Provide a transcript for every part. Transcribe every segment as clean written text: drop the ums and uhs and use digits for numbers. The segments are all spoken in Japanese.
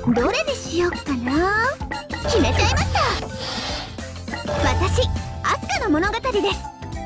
どれにしよっかな。決めちゃいました。私アスカの物語です。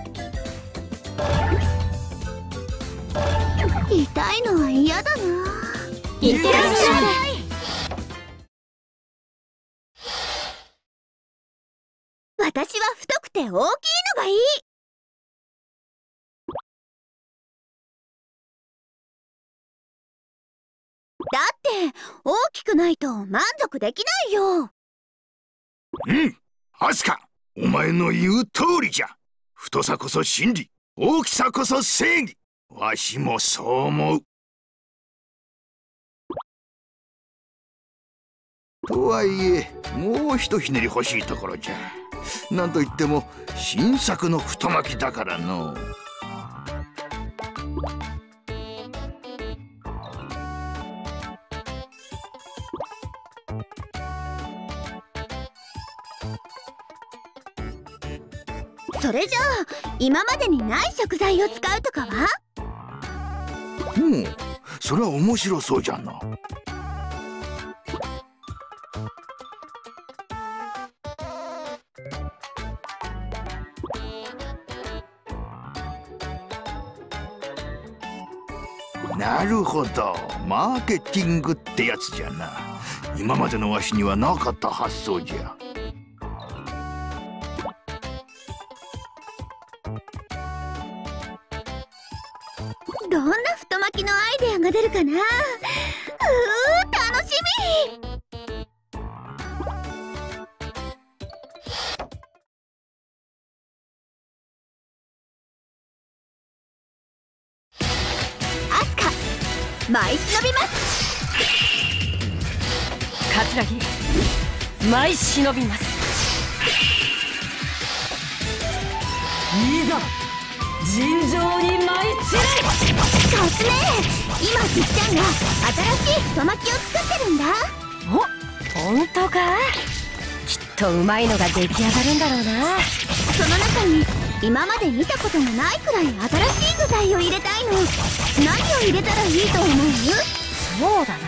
痛いのは嫌だな。いってらっしゃい。私は太くて大きいのがいい。だって大きくないと満足できないよ。 アスカ、お前の言う通りじゃ。太さこそ真理、大きさこそ正義。わしもそう思う。とはいえ、もうひとひねり欲しいところじゃ。なんといっても新作の太巻きだからの。 それじゃあ今までにない食材を使うとかは？ それは面白そうじゃな。なるほど、マーケティングってやつじゃな。今までのわしにはなかった発想じゃ。 どんな太巻きのアイデアが出るかな。楽しみ。アスカ、舞い忍びます。 桂木、舞い忍びます。いざ尋常に舞い散れ。 かすね、今じっちゃんが新しい太巻きを作ってるんだ。 お、本当か。きっとうまいのが出来上がるんだろうな。 その中に今まで見たことがないくらい新しい具材を入れたいの。何を入れたらいいと思う？ そうだな。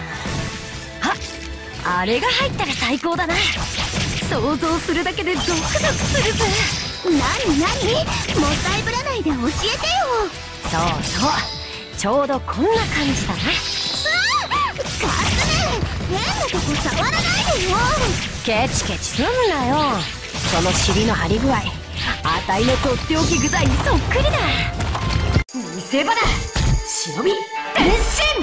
あれが入ったら最高だな。想像するだけでゾクゾクするぜ。 なにもったいぶらないで教えてよ。 そうそう、ちょうどこんな感じだな。 かすね、変なとこ触らないでよ。 ケチケチすんなよ。その尻の張り具合、あたいのとっておき具材にそっくりだ。見せ場だ、忍び変身。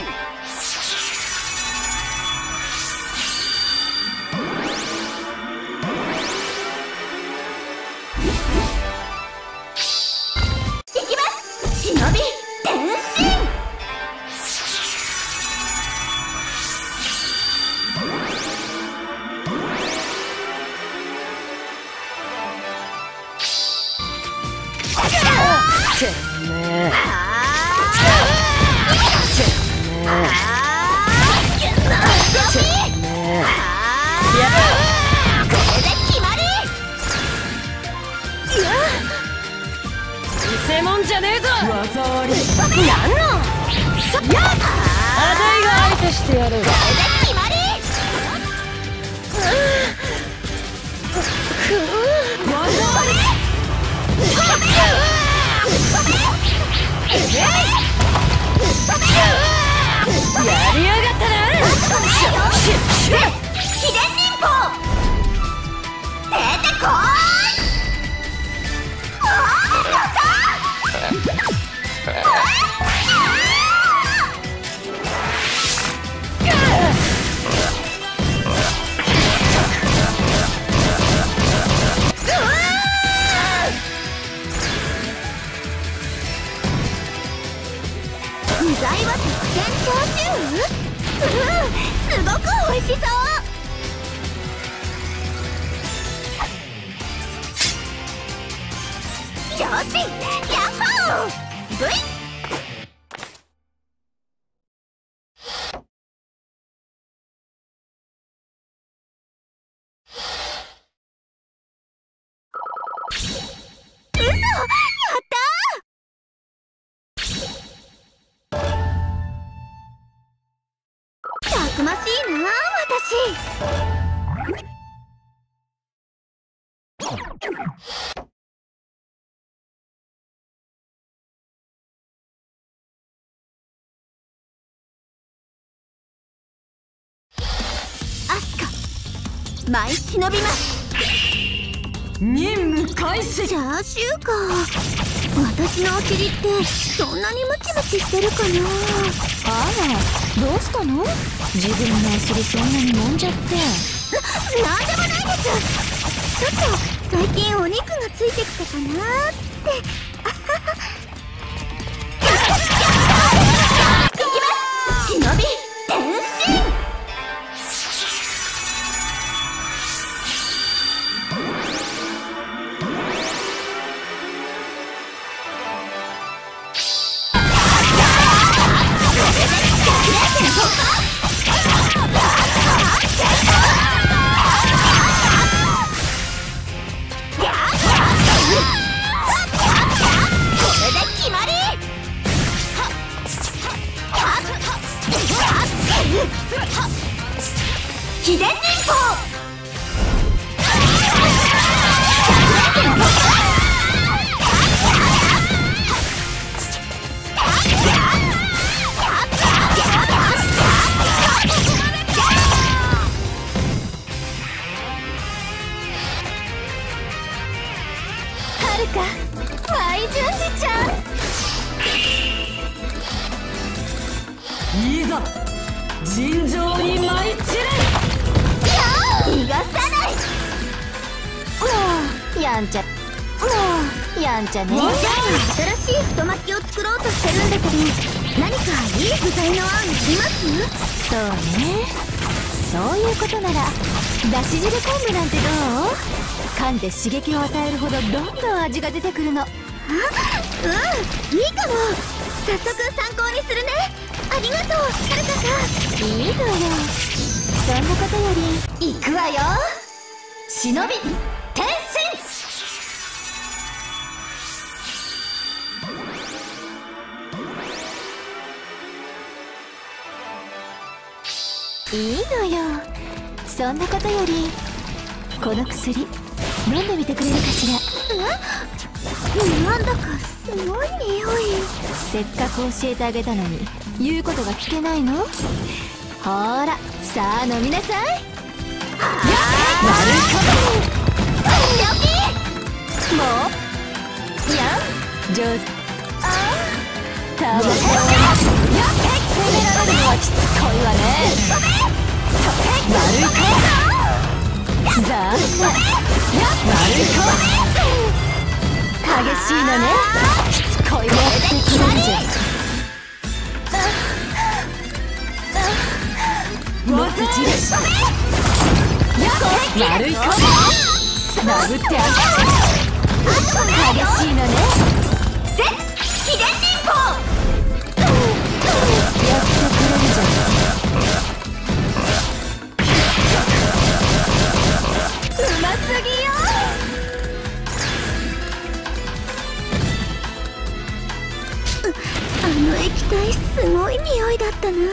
偽物じゃねえぞ。技あり。なんの。あたいが相手してやる。これで決まり。技あり。やりやがったな。 秘伝忍法出てこーい。やった具材は特選チャーシュー？すごく美味しそう。よし、ヤッホー！ブイ！嘘！やったー！たくましいな、私。 アスカ舞い忍びます。 任務開始。 チャーシューか。私のお尻ってそんなにムチムチしてるかな。 あら、どうしたの？自分のお尻そんなに揉んじゃって。 なんでもないです。ちょっと最近お肉がついてきたかなーって。いきます。忍び転身。秘伝忍法。はるか舞順次ちゃん、 いざ尋常に舞い散れ。 逃がさない。 もうやんちゃね。 新しい太巻きを作ろうとしてるんだけど、何かいい具材の案あります？ そうね、そういうことならだし汁昆布なんてどう？噛んで刺激を与えるほどどんどん味が出てくるの。 いいかも。早速参考にするね。ありがとう、はるかさん。 いいのよ、そんなことより行くわよ。 忍び転身。いいのよ、そんなことよりこの薬飲んでみてくれるかしら。 なんだかすごい匂い。 せっかく教えてあげたのに言うことが聞けないの？ほーら、さあ飲みなさい。もうやん上手。たまらない。攻められるのはきつこいわね。悪いかざあ悪いか激しいのね。しつこいやってくれるじゃん。もっと散れし悪いか殴ってあげる。激しいのね。 秘伝忍法。 やってくれるじゃん。 うますぎよ。あの液体すごい匂いだったな。何なんだろ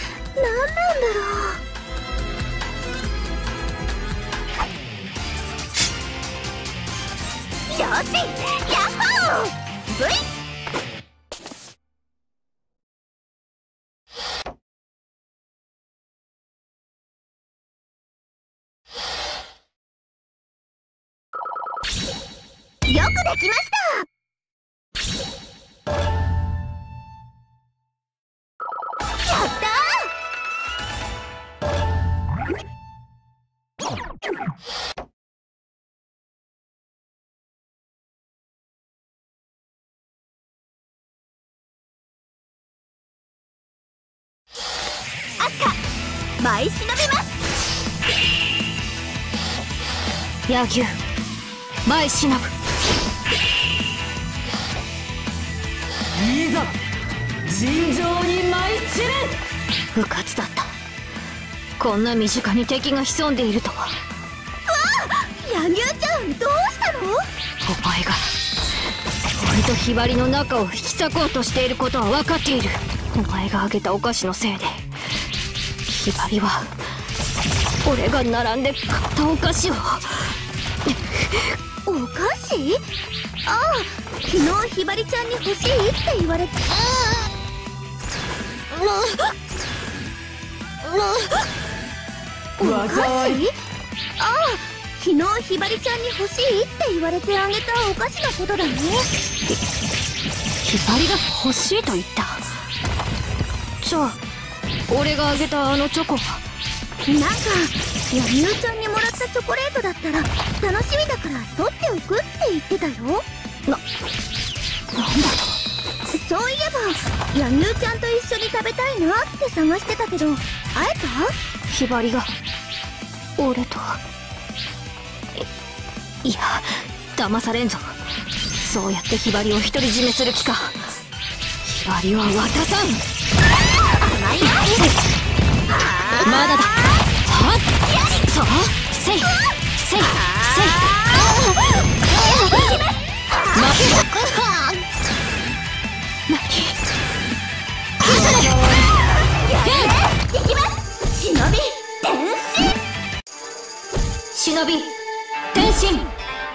う。よし、ヤッホー。ブイ。よくできました。やったー。アスカ舞い忍びます。 野球舞い忍ぶ。 いざ尋常に舞い散れ。 うかつだった。こんな身近に敵が潜んでいるとは。 柳生ちゃん、どうしたの？ お前が俺とひばりの中を引き裂こうとしていることは分かっている。お前があげたお菓子のせいでひばりは俺が並んで買ったお菓子を。 お菓子？ああ、昨日ひばりちゃんに欲しいって言われて。お菓子？ああ、昨日ひばりちゃんに欲しいって言われてあげたお菓子のことだね。 ひばりが欲しいと言った。じゃあ俺があげたあのチョコは？ なんかやみうちゃんにもらったチョコレートだったら楽しみだから取っておくって言ってたよ。 なんだと？ そういえばやみうちゃんと一緒に食べたいなって探してたけど、会えた？ ひばりが俺と。いや、騙されんぞ。そうやってひばりを独り占めする気か。ひばりは渡さん。 甘いよ。 まだだ。はっ、そう、せいせいせい。負けた。何？ いきます。忍び転身。 忍び転身。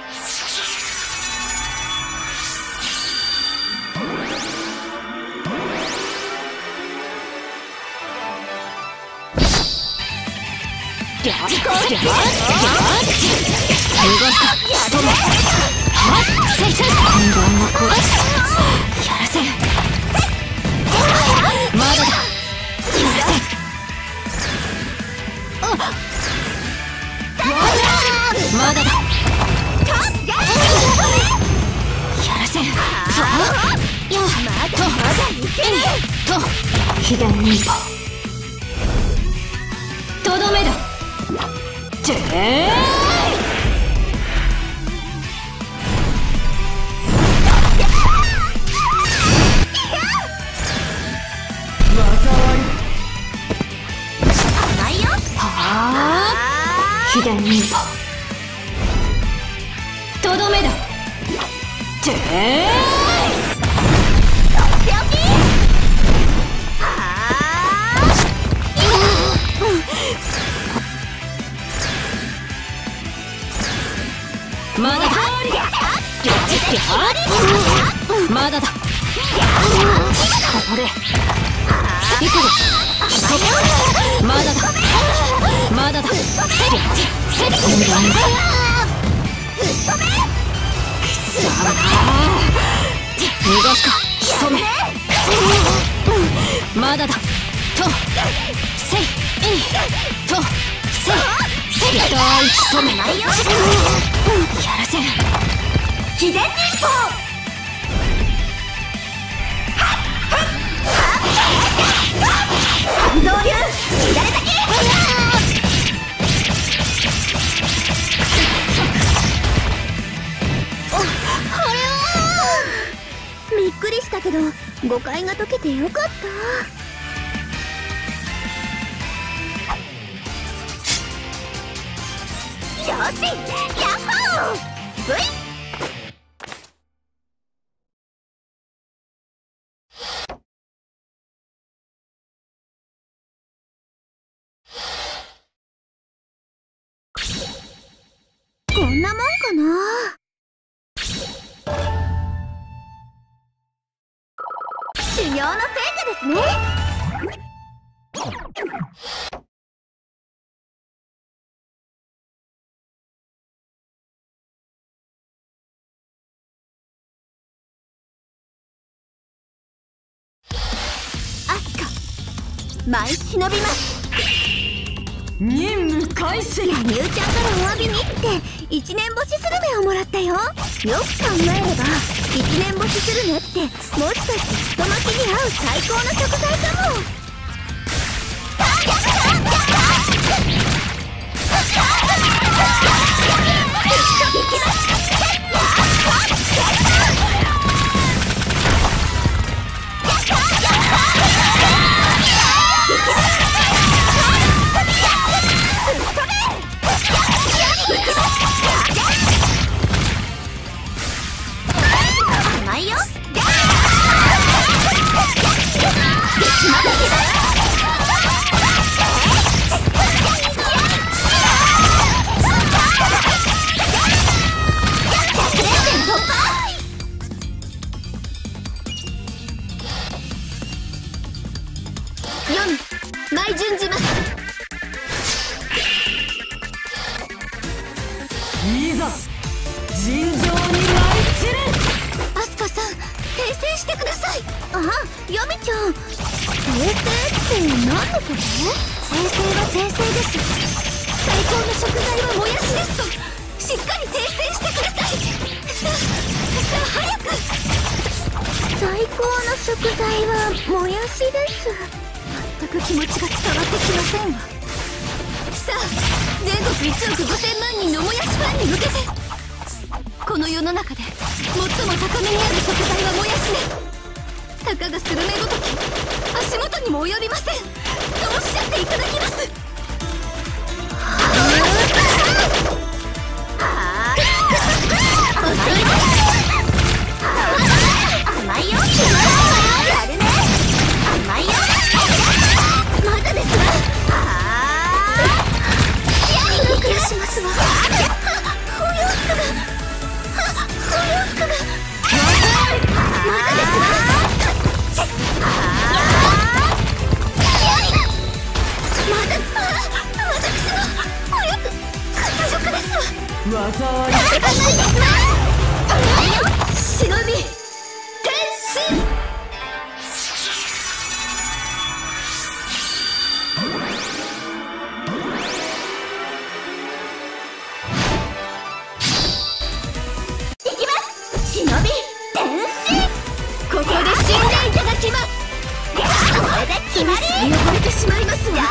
まだだ。秘伝忍法とどめだ。てー甘いよ。 はあ、秘伝忍法とどめだ。てーまだだ。まだだ。これ行くぞ。まだだ。まだだ。逃がすか。仕留め。まだだ。とせいとせい。仕留め。やらせん。 秘伝忍法。半蔵流乱れ咲き。びっくりしたけど誤解が解けてよかった。よし、ヤッホー。ブイ。こんなもんかな。修行の成果ですね。アスカ、舞い忍びます。 任務開始。 やみうちゃんからお詫びにって一年干しスルメをもらったよ。よく考えれば一年干しスルメってもしかして太巻きに合う最高の食材かも。甘いよ。 4枚順じます。 いざ尋常に舞い散れ。 アスカさん、訂正してください。あ、ヤミちゃん、訂正って何のこと？訂正は訂正です。最高の食材はもやしですとしっかり訂正してください。さあ早く。最高の食材はもやしです。全く気持ちが伝わってきませんわ。さあ、全国1億5000万人のもやしファンに向けて、この世の中で最も高めにある食材はもやしです。たかがスルメごとき足元にも及びませんとおっしゃっていただきます。甘いよ。やるね。甘いよ。まだですわ。びっくりしますわ。お洋服がまだですわ。私のお洋服屈辱ですわ。 技あり。 忍び天使。いきます。忍び天使。ここで死んでいただきます。これで決まり。汚れてしまいますわ。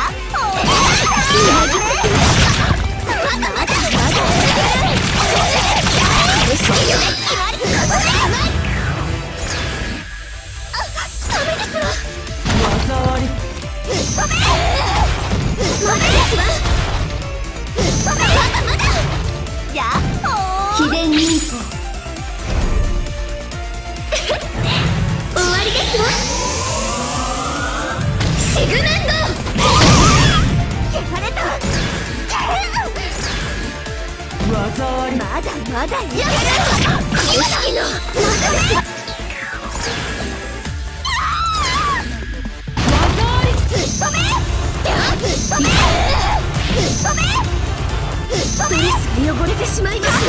秘伝忍法終わりですわ。シグメンドやられた。 技あり。 まだやる。意識のまだです。ドレスが汚れてしまいます。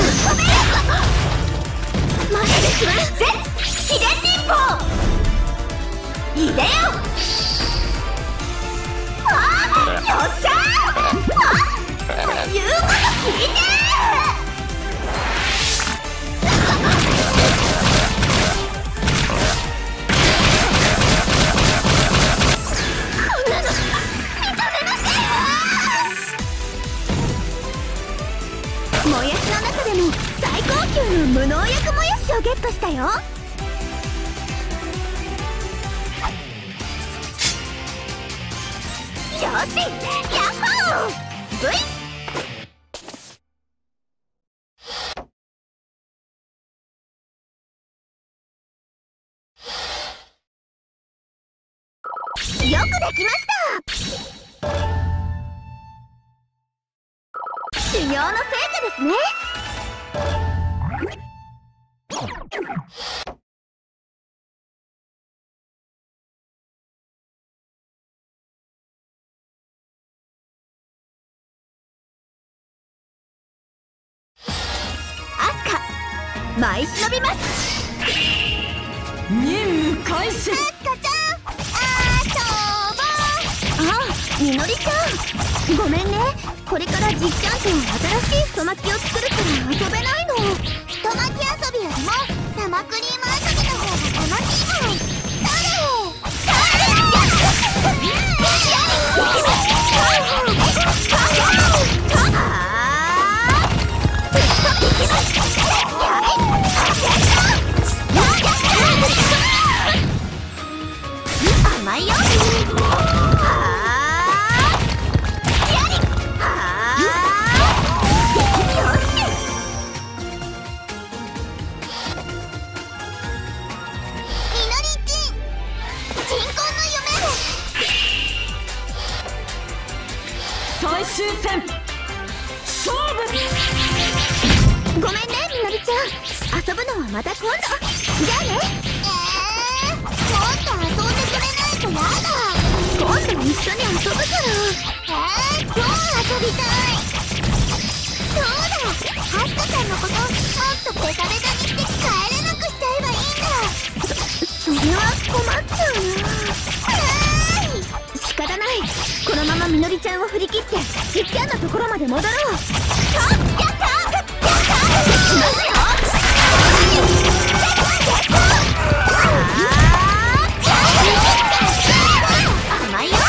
まだですわ。秘伝忍法いでよ。よっしゃー。言うこと聞いて。こんなの認めませんわ。もやしの中でも最高級の無農薬もやしをゲットしたよ。よし、ヤッホー。ブイ。よくできました。修行の成果ですね。アスカ、舞い忍びます。 任務開始。 アスカちゃん、あ、みのりちゃん、ごめんね。これからじっちゃんと新しい太巻きを作るから遊べないの。太巻き遊びよりも生クリーム遊びの方が楽しいもん。甘いよ。 最終戦勝負。 ごめんね、みのりちゃん。遊ぶのはまた今度。じゃあね。もっと遊んでくれないとやだ。今と一緒に遊ぶから。今日遊びたい。そうだ、アスカちゃんのこともっとベタベタにして帰れなくしちゃえばいいんだ。それは困っちゃうな。仕方ない。このままみのりちゃんを振り切ってじっちゃんのところまで戻ろう。やった甘いよ。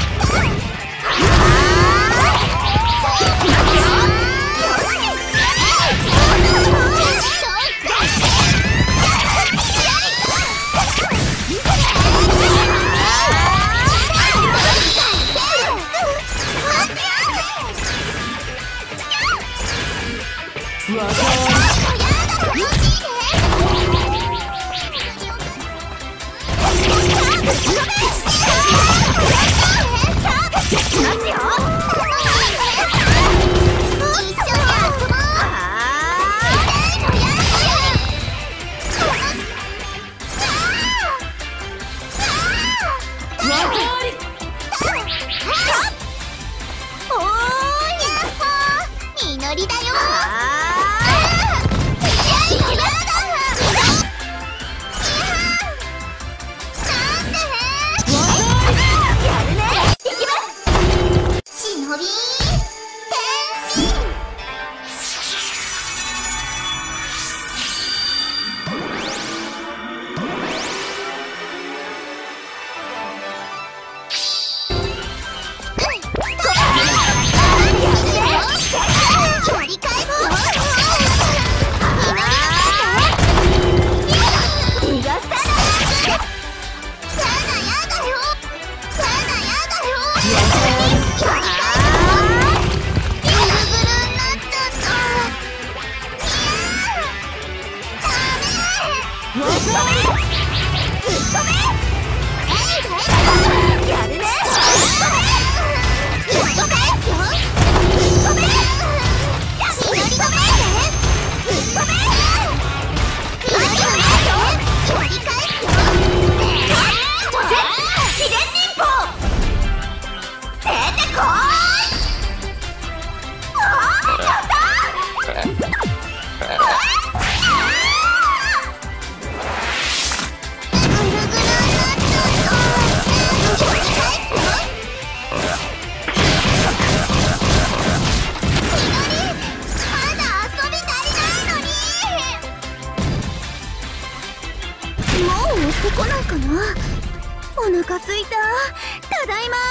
こないかな。お腹すいた。ただいま。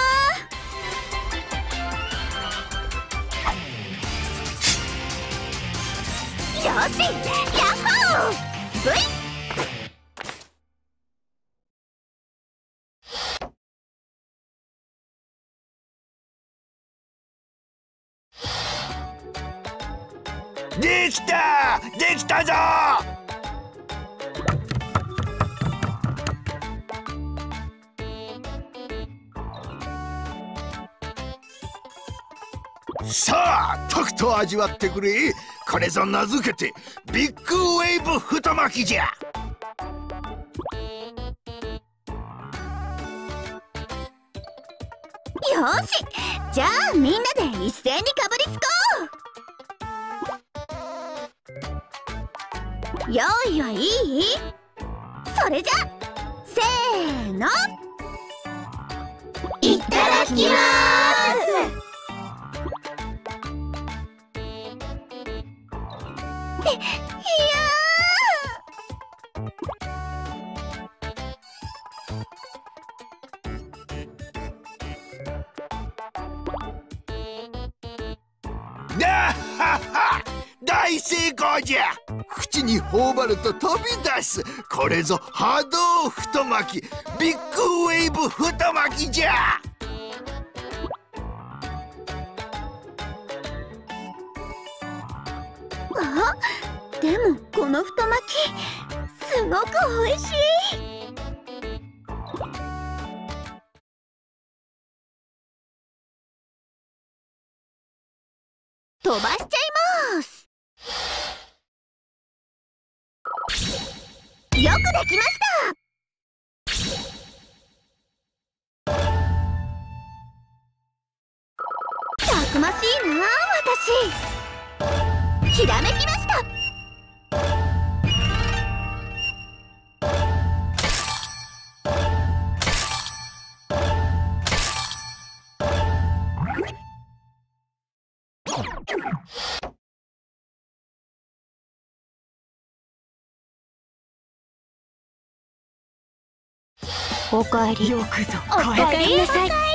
よし、やっほー。ブイ。 できた！できたぞ！さあ、とくと味わってくれ。これぞ名付けてビッグウェーブ太巻きじゃ。 よし、じゃあみんなで一斉にかぶりつこう。用意はいい？それじゃせーの、いただきまーす。いやだっはっは、大成功じゃ。口に頬張ると飛び出す。これぞ波動太巻きビッグウェーブ太巻きじゃ。 あ、でもこの太巻きすごく美味しい。飛ばしちゃいます。よくできました。 しひらめきました。 おかえり。よくぞ帰ってなさい。